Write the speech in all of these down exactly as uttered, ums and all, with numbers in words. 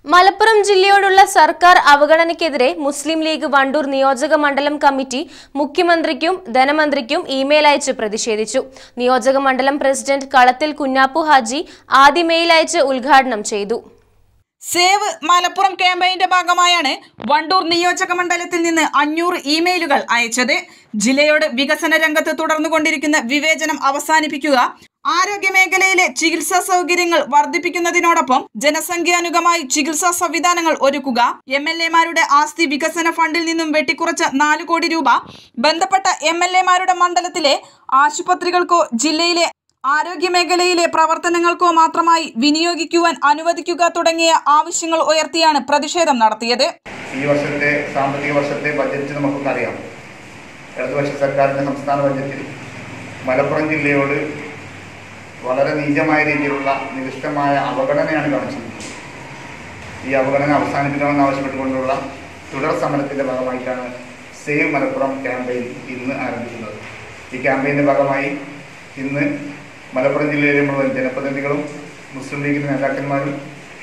മലപ്പുറം ജില്ലയോടുള്ള സർക്കാർ അവഗണനയ്ക്കെതിരെ മുസ്ലിം ലീഗ് വണ്ടൂർ നിയോജക മണ്ഡലം കമ്മിറ്റി മുഖ്യമന്ത്രിക്കും ധനമന്ത്രിക്കും ഇമെയിൽ അയച്ച് പ്രതിഷേധിച്ചു. നിയോജക മണ്ഡലം പ്രസിഡന്റ് കളത്തിൽ കുഞ്ഞാപ്പു ഹാജി ആദ്യ മെയിൽ അയച്ച് ഉദ്ഘാടനം ചെയ്തു. സേവ് മലപ്പുറം ക്യാമ്പയിന്റെ ഭാഗമായാണ് വണ്ടൂർ നിയോജക മണ്ഡലത്തിൽ നിന്ന് അഞ്ഞൂറ് ഇമെയിലുകൾ അയച്ചത്. ജില്ലയോട് വികസന രംഗത്ത് തുടർന്നുകൊണ്ടിരിക്കുന്ന വിവേചനം അവസാനിപ്പിക്കുക, ആരോഗ്യ മേഖലയിലെ ചികിത്സാ സൗകര്യങ്ങൾ വർദ്ധിപ്പിക്കുന്നതിനോടൊപ്പം ജനസംഖ്യാനുഗമായി ചികിത്സാ സംവിധാനങ്ങൾ ഒരുക്കുക, എം എൽ എമാരുടെ ആസ്തി വികസന ഫണ്ടിൽ നിന്നും വെട്ടിക്കുറച്ച നാല് കോടി രൂപ ബന്ധപ്പെട്ട എം എൽ എമാരുടെ മണ്ഡലത്തിലെ ആശുപത്രികൾക്കോ ജില്ലയിലെ ആരോഗ്യ മേഖലയിലെ പ്രവർത്തനങ്ങൾക്കോ മാത്രമായി വിനിയോഗിക്കുവാൻ അനുവദിക്കുക തുടങ്ങിയ ആവശ്യങ്ങൾ ഉയർത്തിയാണ് പ്രതിഷേധം നടത്തിയത്. ഈ വർഷത്തെ സാമ്പത്തിക വർഷത്തെ ബജറ്റ് നമുക്കറിയാം. ഇടതുപക്ഷ സർക്കാരിന്റെ സംസ്ഥാന ബജറ്റിൽ മലപ്പുറം ജില്ലയോട് വളരെ നീചമായ രീതിയിലുള്ള നികൃഷ്ടമായ അവഗണനയാണ് കാണിച്ചിരിക്കുന്നത്. ഈ അവഗണന അവസാനിപ്പിക്കണമെന്ന് ആവശ്യപ്പെട്ടുകൊണ്ടുള്ള തുടർ സമരത്തിന്റെ ഭാഗമായിട്ടാണ് സേവ് മലപ്പുറം ക്യാമ്പയിൻ ഇന്ന് ആരംഭിക്കുന്നത്. ഈ ക്യാമ്പയിന്റെ ഭാഗമായി ഇന്ന് മലപ്പുറം ജില്ലയിലെ മുഴുവൻ ജനപ്രതിനിധികളും മുസ്ലിം ലീഗിന്റെ നേതാക്കന്മാരും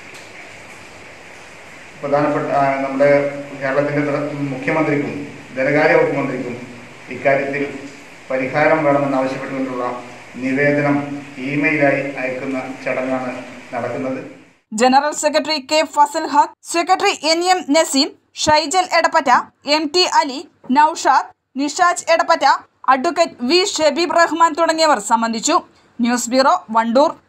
പ്രധാനപ്പെട്ട നമ്മുടെ കേരളത്തിന്റെ മുഖ്യമന്ത്രിക്കും ധനകാര്യ വകുപ്പ് മന്ത്രിക്കും ഇക്കാര്യത്തിൽ പരിഹാരം വേണമെന്ന് ആവശ്യപ്പെട്ടുകൊണ്ടുള്ള നിവേദനം ഇമെയിലായി അയക്കുന്ന ചടങ്ങാണ് നടക്കുന്നത്. General secretary K Fazal Haq, secretary N M Naseem, Shaijal Edappatta, M T Ali, Naushad, Nishaj Edappatta, advocate V Shabeeb Rahman തുടങ്ങിയവർ സംബന്ധിച്ചു. News bureau, Wandoor.